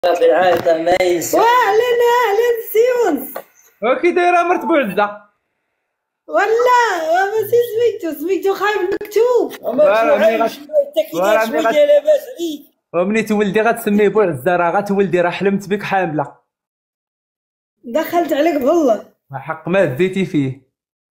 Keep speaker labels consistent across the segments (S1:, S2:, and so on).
S1: في العادة ما ينسى.
S2: اهلا سيونس.
S3: وكي دايره مرت بوعزه
S2: ولا ماشي سميتو خايب المكتوب.
S1: وما تشوعيش التكتيكات شوية لاباس عليك.
S3: ومني تولدي غتسميه بوعزه، راه غتولدي، راه حلمت بك حامله.
S2: دخلت عليك بالله.
S3: حق ما زيتي فيه.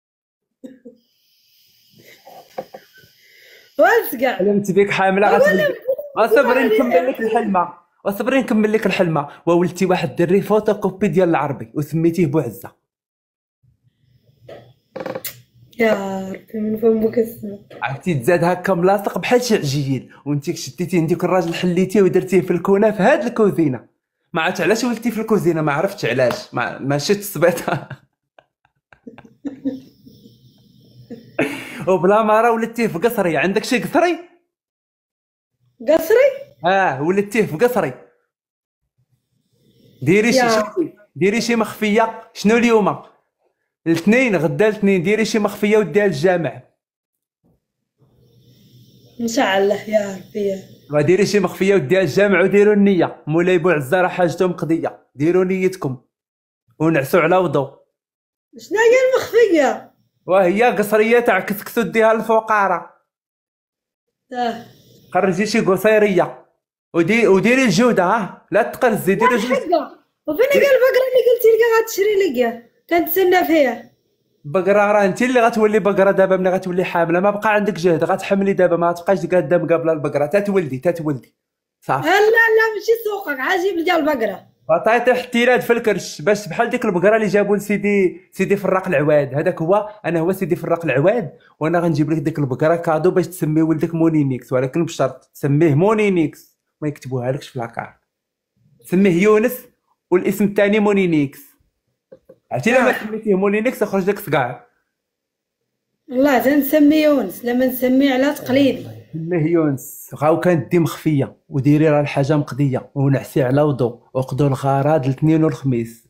S2: واسقع
S3: حلمت بك حامله غتولدي. اصبري نكمل لك الحلمه، اصبري نكمل لك الحلمه. وولدتي واحد الدري فوتوكوبي ديال العربي وسميتيه بوعزه.
S2: يا ربي من فمك السما.
S3: عرفتي تزاد هكا ملاصق بحال شي عجين، وانتي شديتيه عندك الراجل حليتيه ودرتيه في الكونه في هاد الكوزينه. ما عرفتش علاش ولدتي في الكوزينه، ما عرفتش علاش، ما شفت السبيطار. وبلا ما راه ولدتيه في قصري. عندك شي قصري؟
S2: قصري؟
S3: ولدتيه في قصري. ديري شي شوفي، ديري شي مخفيه. شنو اليوم؟ الاثنين، غدا الاثنين، ديري شي مخفيه وديها للجامع.
S2: ان شاء الله يا ربي.
S3: وديري شي مخفيه وديها للجامع وديروا النيه. مولاي بوعزه راه حاجته مقضيه، ديروا نيتكم ونعسوا على وضو.
S2: شنو هي المخفيه؟
S3: وهي قصريه تاع كسكسو ديها للفقراء. خرجي شي قصيريه وديري الجوده. لا تقرزي، ديري الجوده.
S2: وفين هي البقره اللي قلتي لي غتشري لي؟ كنتسنى فيها.
S3: بقره راه انت اللي غتولي بقره دابا. ملي غتولي حامله ما بقى عندك جهد، غتحملي دابا، ما تبقاش قاده مقابله البقره. تتولدي صافي.
S2: لا ماشي سوقك، عاجب لي ديال البقره.
S3: عطيتي احتيلات في الكرش باش بحال ديك البقره اللي جابوا لسيدي فراق العواد. هذاك هو سيدي فراق العواد. وانا غنجيب لك ديك البقره كادو باش تسمي ولدك مونينيكس، ولكن بشرط تسميه مونينيكس، ما يكتبوها لكش في لاكار. سميه يونس والاسم الثاني مونينيكس. عرفتي لما سميتيه مونينيكس يخرج لك صقاع.
S2: والله تنسمي يونس، لما نسميه على تقليدي.
S3: سميه يونس. غاو كانت دي مخفيه وديري راه الحاجه مقضيه، ونعسي على وضو وقضوا الغراض الاثنين والخميس.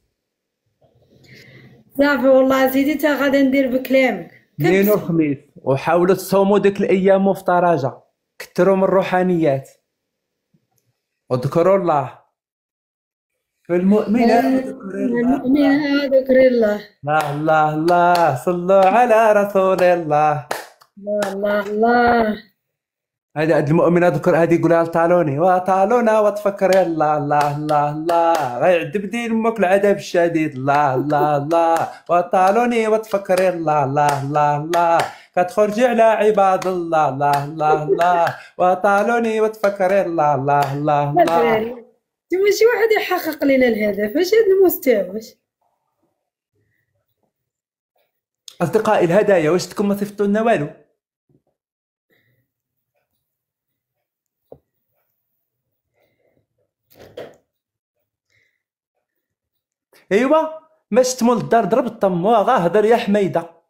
S2: صافي والله سيدي تا غادا ندير بكلامك.
S3: اثنين والخميس. وحاولوا تصوموا ديك الايام مفترجه، كثروا من الروحانيات وذكروا الله. المؤمنات
S2: ذكر الله.
S3: الله الله صلوا على رسول الله.
S2: الله
S3: هاد المؤمنات ذكر هادي يقولها لطالوني وطالونا وتفكر يلا. الله غيعذب دين امك العذاب الشديد. الله وطالوني وتفكر يلا. الله كتخرجي على عباد الله. الله وطالوني وتفكر يلا. الله
S2: ماشي واحد يحقق لنا الهدف. اش هاد المستوى؟ واش
S3: اصدقائي الهدايا، واش تكون ما صيفطوا لنا والو؟ ايوا ما شتموا للدار ضرب الطم غا هضر يا حميده.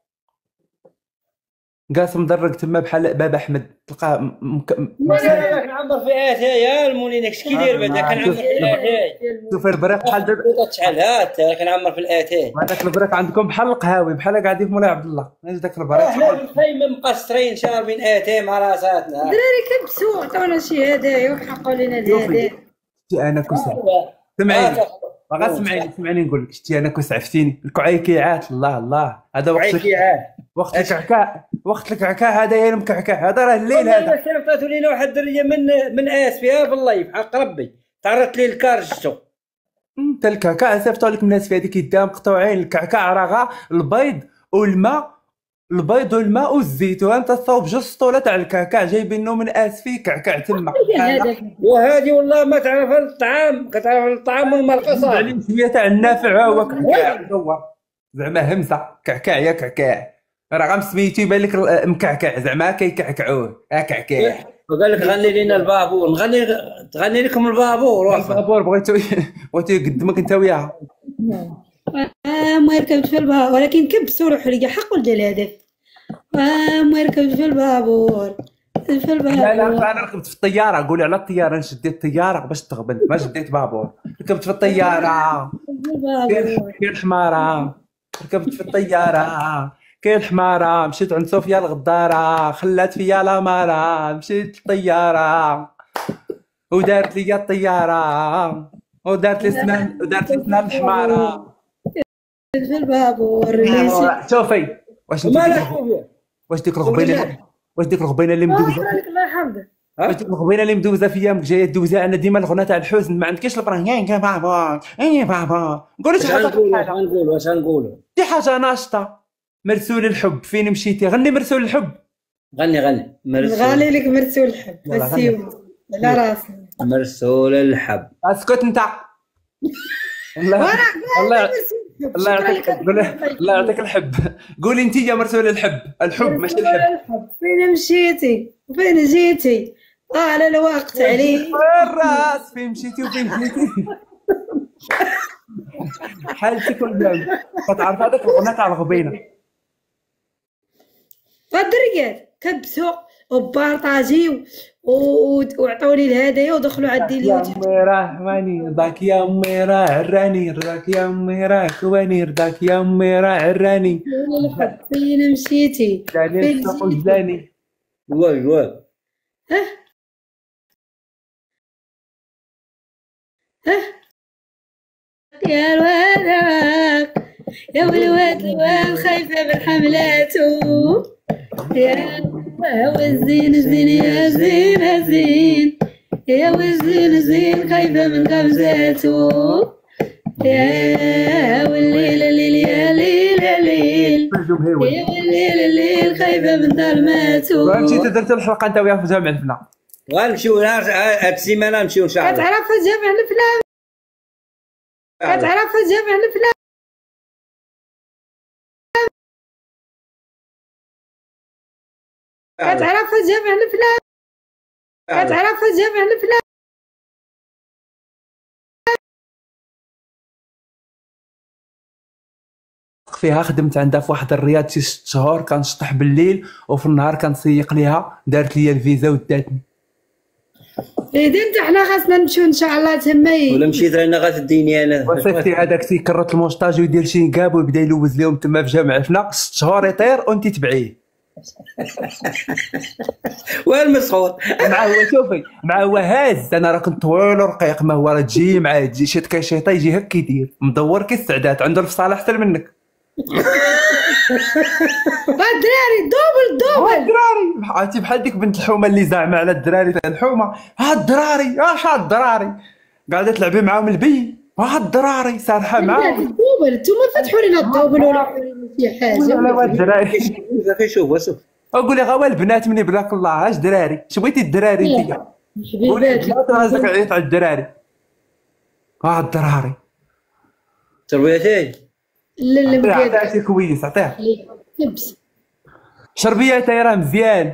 S3: قاسم مدرق تما بحال باب احمد تلقاه
S1: كنعمر في اتاي المونينكس كي داير بعدا كنعمر في الاتاي.
S3: شوف البريق بحال دابا
S1: شحال هات كنعمر في الاتاي.
S3: هذاك البريق عندكم بحال القهاوي، بحال قاعدين في مولاي عبد الله. داك البريق
S1: حنا الخيمه مقصرين شاربين اتاي مع راساتنا.
S2: الدراري كبسوا عطونا شي هدايا وحقوا لنا الهدايا.
S3: انا كسع سمعيني، بغا سمعيني نقول لك. شتي انا كوس عفتيني الكعيكيعات. الله هذا وقت الكعكاع، وقت الكعكاع هذا يا المكعكاع هذا راه الليل. هذا
S1: صيفطاتوا لينا واحد الدريه من اسفيا بالله حق ربي تعرضت لي الكارجتو.
S3: انت الكعكاع صيفطوا لك من اسفيا هذيك يدام مقطوعين. الكعكاع راه غا البيض والماء والزيت، وانت تصاوب جوج سطوله تاع الكعكاع جايبينه من اسفي كعكاع تما.
S1: وهذه والله ما تعرف الطعام، كتعرف الطعام والمرقصه
S3: عليه شويه تاع النافع. هو كعكاع زعما همسه كعكاع يا كعكاع. راه غمسميتو يبان لك مكعكع زعما كيكعكعوه كعكاع.
S1: وقال لك غني لنا البابور. تغني لكم البابور.
S3: البابور بغيتو يقدمك انت وياها.
S2: ما ركبت في البابور ولكن كبسوا روحوا لي حق ولد الهدف. ما ركبت في البابور.
S3: لا انا ركبت في الطياره. قولي على الطياره. انا شديت الطياره باش تغبن، ما شديت بابور. ركبت في الطياره كاين الحماره. ركبت في الطياره كاين الحماره. مشيت عند صوفيا الغداره خلات فيا لاماره. مشيت للطياره ودارت لي الطياره ودارت لي سنان الحمارة.
S2: في البابور ليش
S3: شوفي واش انت واش ديك الغبينه اللي مدوزه
S2: الله يحفظك.
S3: واش ديك الغبينه اللي مدوزه في ايامك جايه دوزها. انا ديما الغنى تاع الحزن ما عندكش البراه يا بابا يا بابا. قولي شي حاجه.
S1: واش نقولوا
S3: شي حاجه ناشطه. مرسول الحب فين مشيتي غني مرسول الحب.
S1: غني
S2: غالي لك مرسول الحب السيوط على راسي
S1: مرسول الحب.
S3: اسكت انت. الله يعطيك الحب. قولي انت يا مرسول الحب ماشي الحب.
S2: فين مشيتي وفين جيتي على الوقت عليك
S3: الراس فين مشيتي وفين جيتي. حالتك والجو فتعرف هذاك الغنى تاع الغبينه.
S2: الدريات كبسوا وبارطاجيو وعطوني الهدايا ودخلوا على الديليوت.
S3: يا امي رحماني رضاك يا امي راه عراني رضاك يا امي راه كواني رضاك يا امي راه عراني.
S2: فين مشيتي
S3: فين جلاني.
S1: واه
S2: يا الواد يا الواد خايفه من حملاته. يا والزين الزين يا زين الزين يا والزين الزين خايفه من غمزاته. يا والليل الليل يا ليل الليل يا والليل الليل خايفه من ظلماته.
S3: مشيتي درت الحلقه انت وياه في جامع الفنا.
S1: غنمشيو هاد السيمانه نمشيو ان شاء الله.
S2: كتعرف جامع الفلا كتعرف جامع الفلا كتعرف جامع الفلا كتعرف جامع الفلا.
S3: فيها خدمت عندها في واحد الرياض شي 6 شهور كنشطح بالليل وفي النهار كنسيق ليها. دارت لي الفيزا وداتني.
S2: اذا انت حنا خاصنا نمشيو ان شاء الله تماي.
S1: ولا مشيت رانا غتديني انا.
S3: وصيفطي هذاك تيكرط المونستاج ويدير شي نقاب ويبدا يلوز لهم تما في جامع فنا 6 شهور يطير وانت تبعيه.
S1: والمسخور
S3: مع هو شوفي مع هو هاز. انا راه كنت طويل ورقيق ما هو راه تجي معاه تجي شي كيشيطه يجي هكا يدير مدور كالسعدات عنده الفصاله احسن منك.
S2: الدراري دوبل
S3: الدراري عرفتي بحال ديك بنت الحومه اللي زعما على الدراري تاع الحومه. ها الدراري اش ها الدراري قاعده تلعبي معاهم البي. ها الدراري سارحه معاهم.
S2: الدوبل نتوما فتحوا لنا الدوبل ولا شي حاجه.
S3: لا الدراري
S1: شوف
S3: اقول لي غوا البنات مني بلاك الله. اش دراري اش بغيتي الدراري انت؟
S2: حبيباتي
S3: راسك عيط على الدراري. ها الدراري
S1: تربيتي
S2: لا
S3: عطاتي كويس عطيه
S2: كبس
S3: شربياتي راه مزيان.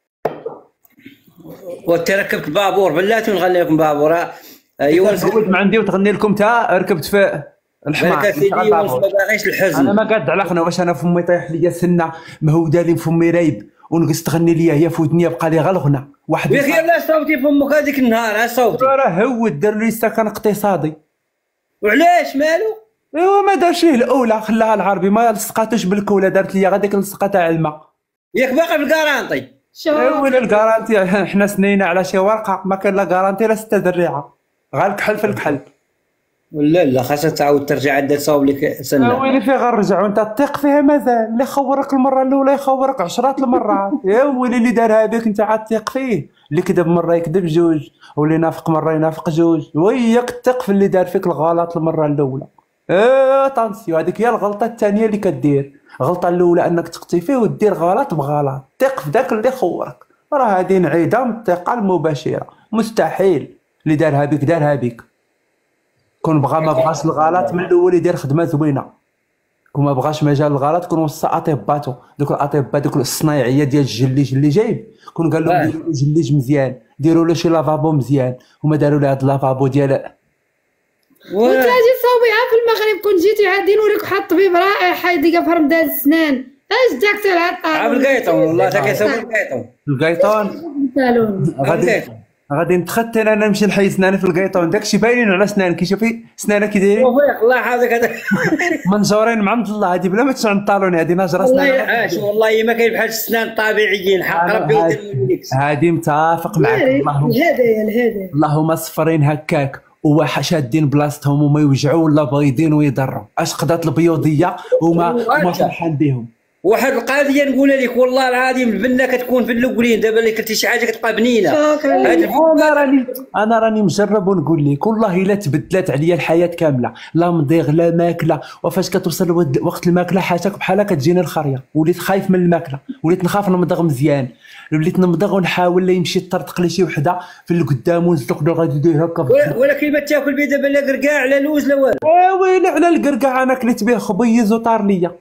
S1: وتركبت بابور بلاتي ونغني لكم بابور. ايوا
S3: تزود من عندي وتغني لكم تا ركبت في الحمار.
S1: بالك سيدي ما باغيش الحزن.
S3: انا ما قاد على خنا واش انا فمي طايح ليا سنه مهوده لي فمي رايب ونقص تغني ليا هي في ودنيا بقى لي غير الغنى واحد.
S1: يا اخي لا صوتي فمك هذيك النهار صوتي
S3: راه هود دار لي سكن اقتصادي.
S1: وعلاش مالو؟
S3: ايوا ما دارش ليه الاولى خلاها العربي ما لصقاتوش بالكوله دارت لي غاديك اللصقه تاع الماء.
S1: ياك باقي بالكارانتي.
S2: شوف
S3: وين الكارانتي حنا سنينا على شي ورقه ما كان لا كارانتي لا 6 ذريعه غير الكحل في الكحل.
S1: لا خاصها تعاود ترجع دير صوب لك سنه.
S3: ويلي فيه غنرجعوا انت تثق فيها مازال. اللي خورك المره الاولى يخورك 10 المرات. يا ويلي اللي دارها بك انت عاد تثق فيه. اللي كذب مره يكذب جوج واللي نافق مره ينافق جوج. وياك تثق في اللي دار فيك الغلط المره الاولى. طانسيو هذيك هي الغلطه الثانيه اللي كدير. الغلطه الاولى انك تقتي فيه ودير غلط بغلط. ثق في ذاك اللي خورك. راه هذه انعدام الثقه المباشره مستحيل. اللي دارها بك كون بغى ما بغاش الغلط من الاول يدير خدمه زوينه. كون ما بغاش مجال الغلط كون وصى اطباء دوك الاطباء دوك الصنايعيه ديال الجليج اللي جايب كون قال لهم ديروا له جليج مزيان ديروا له شي لافابو مزيان هما داروا له هذا اللافابو ديال.
S2: وانت اجي صوبيها في المغرب كون جيتي عاد نوريك واحد الطبيب رائع حيديك في رمضان السنان. اش جاك تلعب
S1: عاب القيطون والله تا كيسوي
S3: القيطون غادي نتختن انا نمشي نحيد سناني في القيطون. داكشي باينين على سنانك كيشوفي سنانك كي دايرين
S1: الله يحفظك هذاك
S3: منجورين مع عند الله. هذه بلا ما تعنطالوني هذه ناجره
S1: سنان. والله عاش والله ما كاين بحال السنان الطبيعيين حق ربي يدير لك.
S3: هذه متفق معك.
S2: الهدايا
S3: اللهم صفرين هكاك شادين بلاصتهم وما يوجعوا ولا بايضين ويضروا. اش قضات البيوضيه وما فرحان بهم.
S1: واحد القضيه نقول لك والله العظيم، البنه كتكون في الاولين، دابا اللي كنتي شي حاجه كتبقى بنينه.
S3: انا راني مجرب ونقول لك والله الا تبدلات عليا الحياه كامله، لا مضيغ لا ماكله، وفاش كتوصل وقت الماكله حياتك بحالها كتجيني الخريه، وليت خايف من الماكله، وليت نخاف نمضغ مزيان، وليت نمضغ ونحاول لا يمشي يطرطق لي شي وحده في القدام ونزلق له غادي يدير هكا.
S1: ولكن ما تاكل بيه دابا لا قرقاع لا لوز لا والو.
S3: ويلي على القرقاع، انا كليت به خبيز وطار ليا.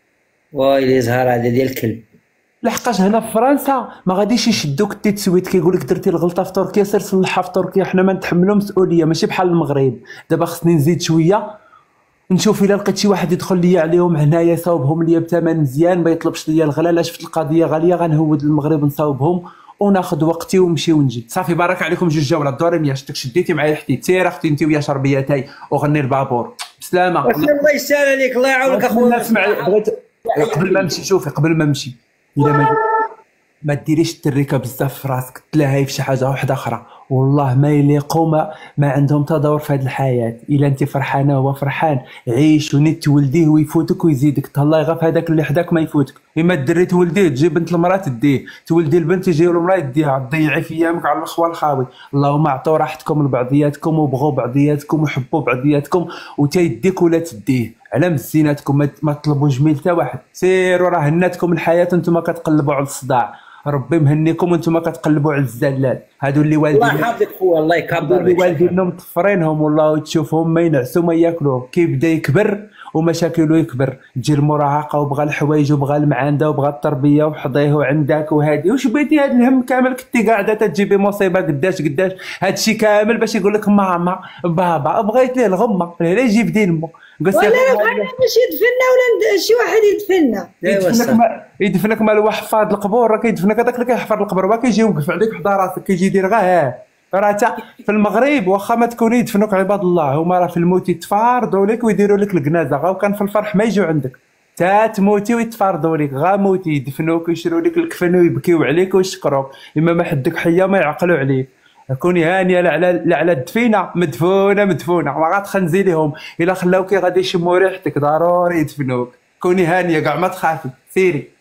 S1: وايلي زهر هذا ديال الكلب.
S3: لحقاش هنا في فرنسا ما غاديش يشدوك التسويت، كيقول لك درتي الغلطه في تركيا سير صلحها في تركيا، حنا ما نتحملوا مسؤوليه، ماشي بحال المغرب. دابا خصني نزيد شويه نشوف الا لقيت شي واحد يدخل لي عليهم هنايا صاوبهم لي بثمن مزيان، ما يطلبش لي الغلا. لا شفت القضيه غاليه غنهود للمغرب نصاوبهم وناخذ وقتي ونمشي ونجي. صافي بارك عليكم جوج جولات دوري ميا، شتك شديتي معايا حتي سير اختي انت ويا شربياتي وغني البابور بسلامه.
S1: الله يسهل عليك، الله يعاونك اخويا.
S3: بغيت قبل ما نمشي، شوفي قبل ما نمشي الا ما ديريش التريكه بزاف في راسك، تلاهي في شي حاجه واحده اخرى، والله ما يليقوا ما عندهم تدور في هذه الحياه. الا انت فرحانه وهو فرحان عيش ونيت تولديه ويفوتك ويزيدك، تهلاي غير في هذاك اللي حداك ما يفوتك. اما الدري تولديه تجي بنت المراه تديه، تولدي البنت تجي المراه يديها، تضيعي في ايامك على الاخوه الخاوي. اللهم اعطوا راحتكم لبعضياتكم وبغوا بعضياتكم وحبوا بعضياتكم، وتيديك ولا تديه على مزيناتكم. ما تطلبوا جميل حتى واحد، سيروا راه هناتكم الحياه وانتم كتقلبوا على الصداع، ربي مهنيكم وانتم كتقلبوا على الزلال. هادو اللي والدين
S1: الله يحفظك خويا، الله يكبر
S3: اللي والدينهم مطفرينهم والله، تشوفهم ما ينعسوا ما ياكلوا، كيبدا يكبر ومشاكله يكبر، تجي المراهقه وبغى الحوايج وبغى المعانده وبغى التربيه وحضيه وعندك وهادي. واش بغيتي هاد الهم كامل كنتي قاعده تجيبي مصيبه قداش هادشي كامل باش يقول لك ماما بابا، بغيت ليه الغمه لا يجيب دين مو
S2: ولا باش يدفننا ولا شي واحد يدفننا.
S3: يدفنك مال واحد حفاظ القبور، راه كيدفنك هذاك اللي كيحفر القبر، ما كيجي يوقف عليك حدا راسك، كيجي يدير غير راه تا في المغرب واخا ما تكوني يدفنوك عباد الله، هما راه في الموت يتفارضوا لك ويديروا لك الجنازه، غا وكان في الفرح ما يجوا عندك، تا تموتي ويتفارضوا لك، غا موتي يدفنوك ويشروا لك الكفن ويبكيو عليك ويشكروك، اما ما حدك حيه ما يعقلوا عليك. كوني هانيه لا على الدفينه مدفونه ما غاتخنزي لهم، الا خلاوكي غادي يشموا ريحتك ضروري يدفنوك. كوني هانيه كاع ما تخافي، سيري.